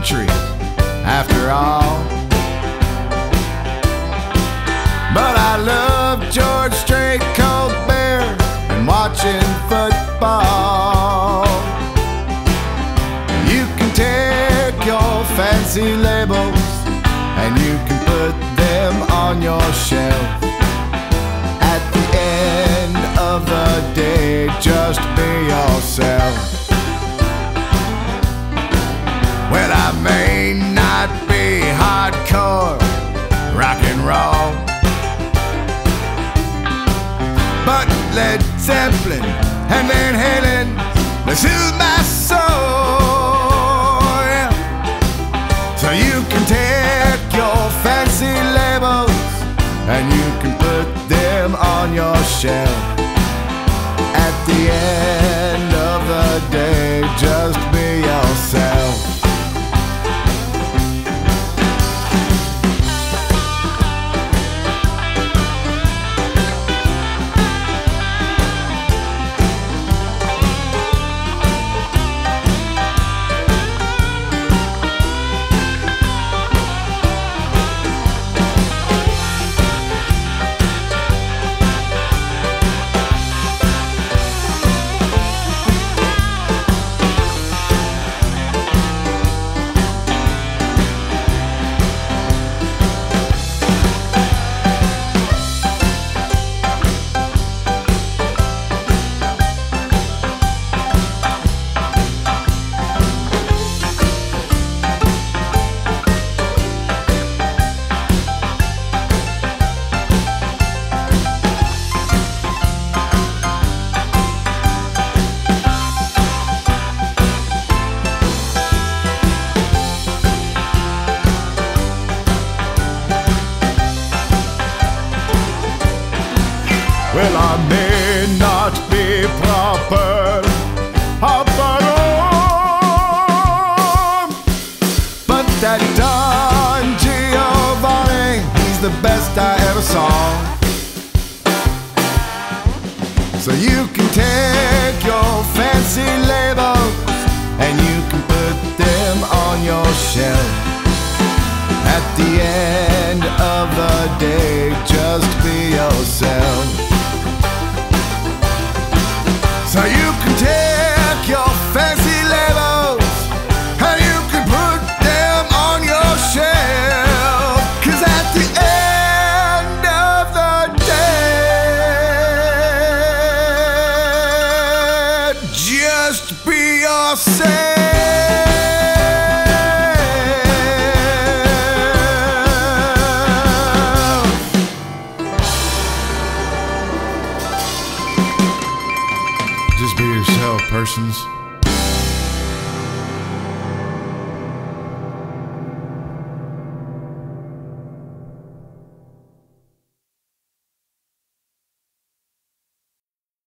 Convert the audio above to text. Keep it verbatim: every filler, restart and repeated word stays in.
country after all. But I love George Strait, cold beer, and watching football. You can take your fancy labels and you can put them on your shelf. At the end of the day, just be yourself. Well, I may not be hardcore rock and roll, but Led Zeppelin and Van Halen, they soothe my soul, yeah. So you can take your fancy labels and you can put them on your shelf. At the end of the day, just be yourself. Well, I may not be proper or bottom, but that Don Giovanni, he's the best I ever saw. So you can take your fancy labels and you can put them on your shelf. At the end of the day, just be yourself. So you can take your fancy labels and you can put them on your shelf. 'Cause at the end of the day, just be yourself. Just be yourself, persons.